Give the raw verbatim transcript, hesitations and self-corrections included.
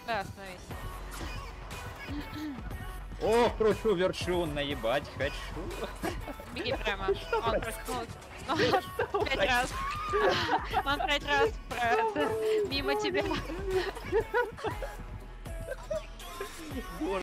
Да, остановись. О, кручу вершун, наебать хочу. Беги прямо. Он проснулся. Он пять раз. Он пять раз про- мимо тебя.